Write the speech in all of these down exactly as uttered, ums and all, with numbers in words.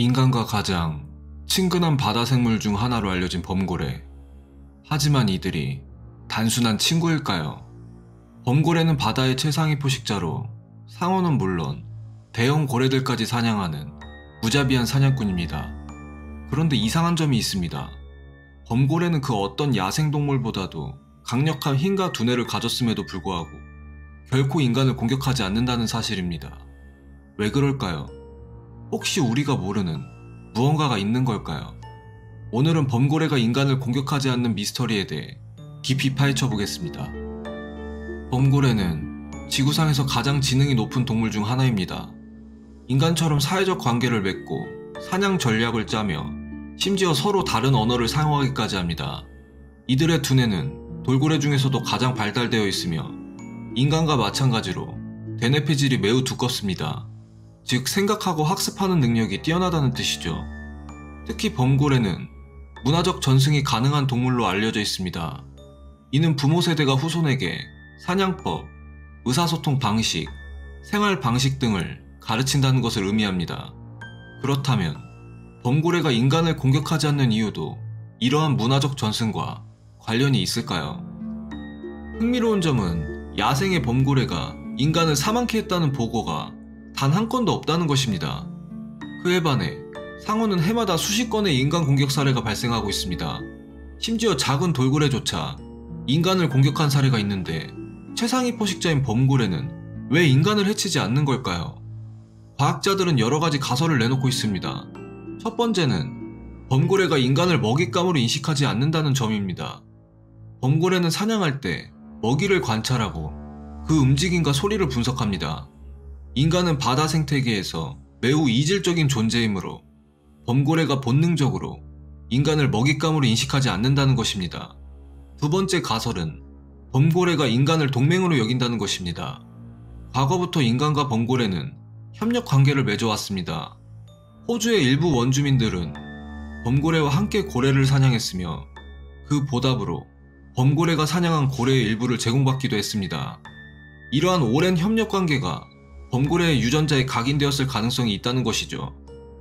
인간과 가장 친근한 바다 생물 중 하나로 알려진 범고래. 하지만 이들이 단순한 친구일까요? 범고래는 바다의 최상위 포식자로 상어는 물론 대형 고래들까지 사냥하는 무자비한 사냥꾼입니다. 그런데 이상한 점이 있습니다. 범고래는 그 어떤 야생동물보다도 강력한 힘과 두뇌를 가졌음에도 불구하고 결코 인간을 공격하지 않는다는 사실입니다. 왜 그럴까요? 혹시 우리가 모르는 무언가가 있는 걸까요? 오늘은 범고래가 인간을 공격하지 않는 미스터리에 대해 깊이 파헤쳐 보겠습니다. 범고래는 지구상에서 가장 지능이 높은 동물 중 하나입니다. 인간처럼 사회적 관계를 맺고 사냥 전략을 짜며 심지어 서로 다른 언어를 사용하기까지 합니다. 이들의 두뇌는 돌고래 중에서도 가장 발달되어 있으며 인간과 마찬가지로 대뇌폐질이 매우 두껍습니다. 즉 생각하고 학습하는 능력이 뛰어나다는 뜻이죠. 특히 범고래는 문화적 전승이 가능한 동물로 알려져 있습니다. 이는 부모 세대가 후손에게 사냥법, 의사소통 방식, 생활 방식 등을 가르친다는 것을 의미합니다. 그렇다면 범고래가 인간을 공격하지 않는 이유도 이러한 문화적 전승과 관련이 있을까요? 흥미로운 점은 야생의 범고래가 인간을 사망케 했다는 보고가 단 한 건도 없다는 것입니다. 그에 반해 상어는 해마다 수십 건의 인간 공격 사례가 발생하고 있습니다. 심지어 작은 돌고래조차 인간을 공격한 사례가 있는데 최상위 포식자인 범고래는 왜 인간을 해치지 않는 걸까요? 과학자들은 여러가지 가설을 내놓고 있습니다. 첫 번째는 범고래가 인간을 먹잇감으로 인식하지 않는다는 점입니다. 범고래는 사냥할 때 먹이를 관찰하고 그 움직임과 소리를 분석합니다. 인간은 바다 생태계에서 매우 이질적인 존재이므로 범고래가 본능적으로 인간을 먹잇감으로 인식하지 않는다는 것입니다. 두 번째 가설은 범고래가 인간을 동맹으로 여긴다는 것입니다. 과거부터 인간과 범고래는 협력 관계를 맺어왔습니다. 호주의 일부 원주민들은 범고래와 함께 고래를 사냥했으며 그 보답으로 범고래가 사냥한 고래의 일부를 제공받기도 했습니다. 이러한 오랜 협력 관계가 범고래의 유전자에 각인되었을 가능성이 있다는 것이죠.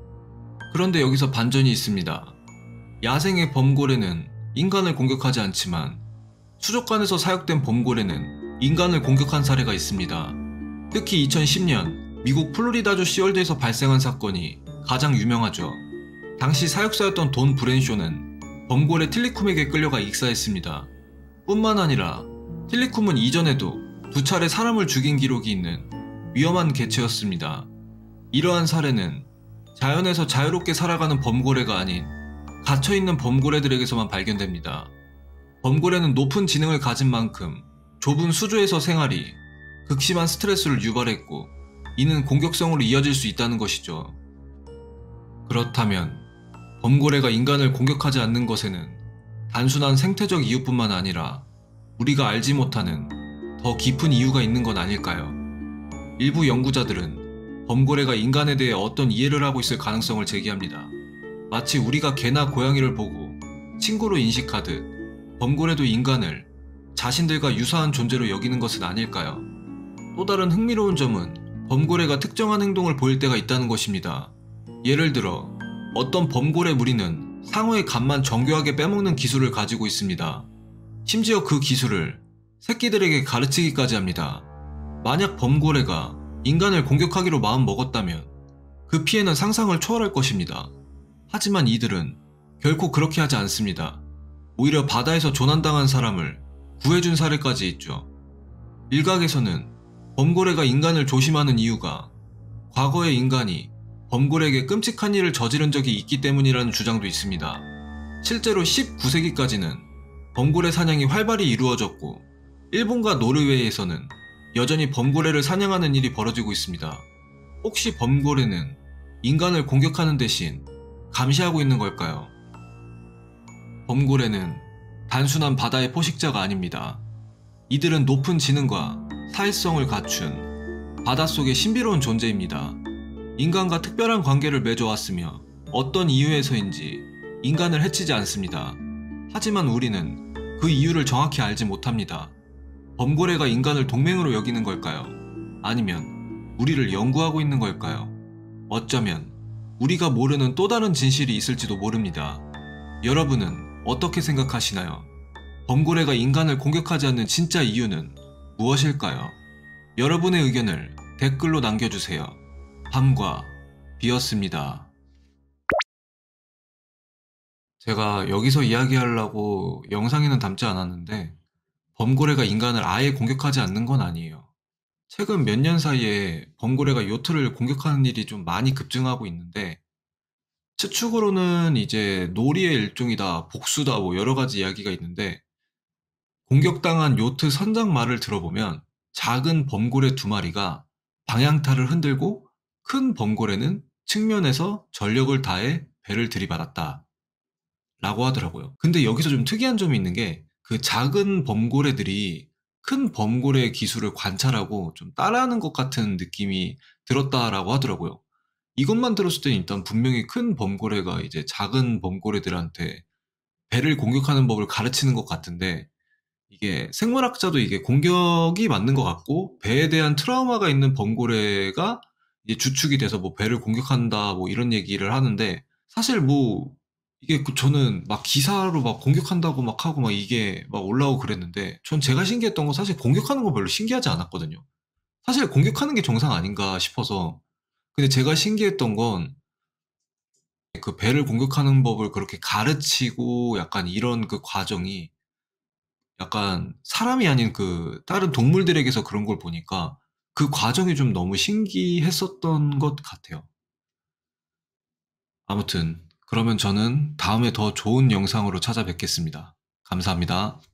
그런데 여기서 반전이 있습니다. 야생의 범고래는 인간을 공격하지 않지만 수족관에서 사육된 범고래는 인간을 공격한 사례가 있습니다. 특히 이천십 년 미국 플로리다주 시월드에서 발생한 사건이 가장 유명하죠. 당시 사육사였던 돈 브렌쇼는 범고래 틸리쿰에게 끌려가 익사했습니다. 뿐만 아니라 틸리쿰은 이전에도 두 차례 사람을 죽인 기록이 있는 위험한 개체였습니다. 이러한 사례는 자연에서 자유롭게 살아가는 범고래가 아닌 갇혀있는 범고래들에게서만 발견됩니다. 범고래는 높은 지능을 가진 만큼 좁은 수조에서 생활이 극심한 스트레스를 유발했고 이는 공격성으로 이어질 수 있다는 것이죠. 그렇다면 범고래가 인간을 공격하지 않는 것에는 단순한 생태적 이유뿐만 아니라 우리가 알지 못하는 더 깊은 이유가 있는 건 아닐까요? 일부 연구자들은 범고래가 인간에 대해 어떤 이해를 하고 있을 가능성을 제기합니다. 마치 우리가 개나 고양이를 보고 친구로 인식하듯 범고래도 인간을 자신들과 유사한 존재로 여기는 것은 아닐까요? 또 다른 흥미로운 점은 범고래가 특정한 행동을 보일 때가 있다는 것입니다. 예를 들어 어떤 범고래 무리는 상어의 갓만 정교하게 빼먹는 기술을 가지고 있습니다. 심지어 그 기술을 새끼들에게 가르치기까지 합니다. 만약 범고래가 인간을 공격하기로 마음먹었다면 그 피해는 상상을 초월할 것입니다. 하지만 이들은 결코 그렇게 하지 않습니다. 오히려 바다에서 조난당한 사람을 구해준 사례까지 있죠. 일각에서는 범고래가 인간을 조심하는 이유가 과거에 인간이 범고래에게 끔찍한 일을 저지른 적이 있기 때문이라는 주장도 있습니다. 실제로 십구 세기까지는 범고래 사냥이 활발히 이루어졌고 일본과 노르웨이에서는 여전히 범고래를 사냥하는 일이 벌어지고 있습니다. 혹시 범고래는 인간을 공격하는 대신 감시하고 있는 걸까요? 범고래는 단순한 바다의 포식자가 아닙니다. 이들은 높은 지능과 사회성을 갖춘 바닷속의 신비로운 존재입니다. 인간과 특별한 관계를 맺어왔으며 어떤 이유에서인지 인간을 해치지 않습니다. 하지만 우리는 그 이유를 정확히 알지 못합니다. 범고래가 인간을 동맹으로 여기는 걸까요? 아니면 우리를 연구하고 있는 걸까요? 어쩌면 우리가 모르는 또 다른 진실이 있을지도 모릅니다. 여러분은 어떻게 생각하시나요? 범고래가 인간을 공격하지 않는 진짜 이유는 무엇일까요? 여러분의 의견을 댓글로 남겨주세요. 밤과 비였습니다. 제가 여기서 이야기하려고 영상에는 담지 않았는데 범고래가 인간을 아예 공격하지 않는 건 아니에요. 최근 몇 년 사이에 범고래가 요트를 공격하는 일이 좀 많이 급증하고 있는데 추측으로는 이제 놀이의 일종이다, 복수다, 뭐 여러 가지 이야기가 있는데 공격당한 요트 선장 말을 들어보면 작은 범고래 두 마리가 방향타를 흔들고 큰 범고래는 측면에서 전력을 다해 배를 들이받았다 라고 하더라고요. 근데 여기서 좀 특이한 점이 있는 게 그 작은 범고래들이 큰 범고래의 기술을 관찰하고 좀 따라하는 것 같은 느낌이 들었다라고 하더라고요. 이것만 들었을 때는 일단 분명히 큰 범고래가 이제 작은 범고래들한테 배를 공격하는 법을 가르치는 것 같은데 이게 생물학자도 이게 공격이 맞는 것 같고 배에 대한 트라우마가 있는 범고래가 이제 주축이 돼서 뭐 배를 공격한다 뭐 이런 얘기를 하는데 사실 뭐 이게 그 저는 막 기사로 막 공격한다고 막 하고 막 이게 막 올라오고 그랬는데 전 제가 신기했던 건 사실 공격하는 거 별로 신기하지 않았거든요. 사실 공격하는 게 정상 아닌가 싶어서 근데 제가 신기했던 건 그 배를 공격하는 법을 그렇게 가르치고 약간 이런 그 과정이 약간 사람이 아닌 그 다른 동물들에게서 그런 걸 보니까 그 과정이 좀 너무 신기했었던 것 같아요. 아무튼 그러면 저는 다음에 더 좋은 영상으로 찾아뵙겠습니다. 감사합니다.